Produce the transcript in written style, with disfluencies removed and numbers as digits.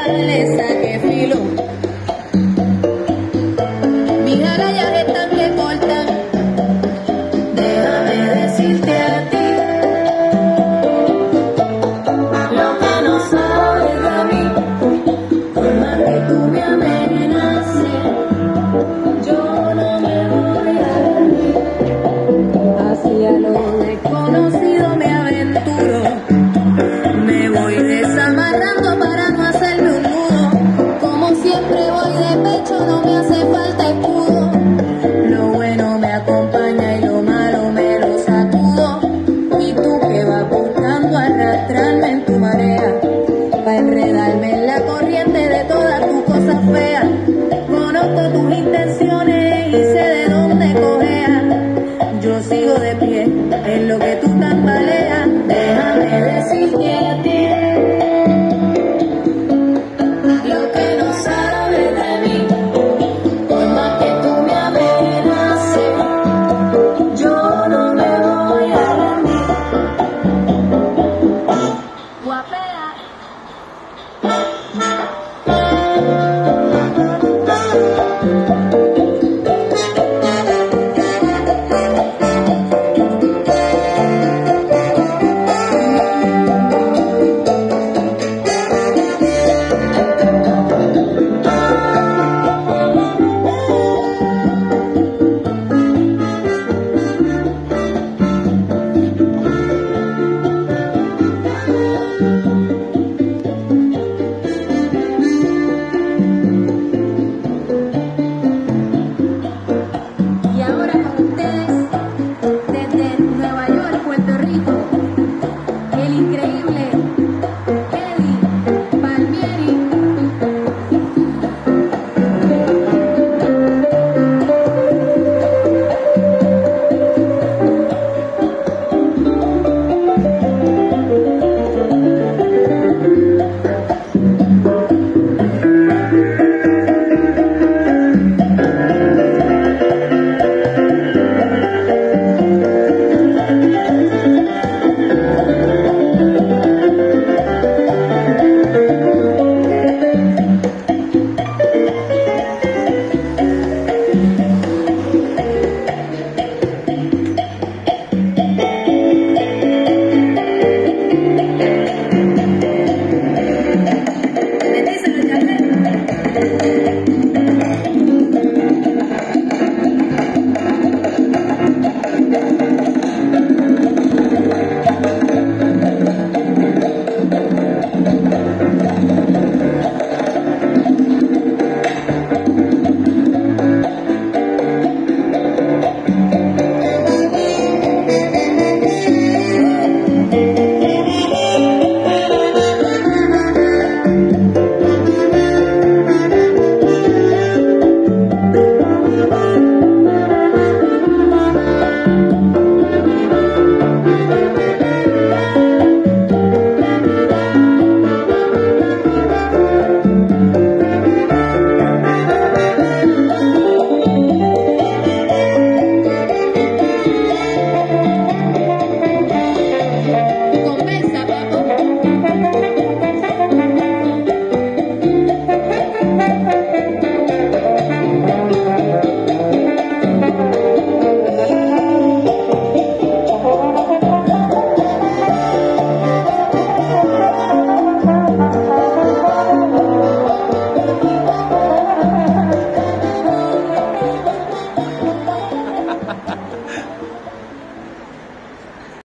le saqué filo. Mis agallas están que cortan. Déjame decirte a ti lo que no sabes de mí. Por más que tú me amenaces, yo no me voy a rendir. Hacia lo desconocido me aventuro. Me voy desamarrando para no hacerme un nudo. Como siempre voy de pecho, no me hace falta escudo. Lo bueno me acompaña y lo malo me lo sacudo. Y tú que vas buscando arrastrarme en tu marea, pa' enredarme en la corriente de todas tus cosas feas.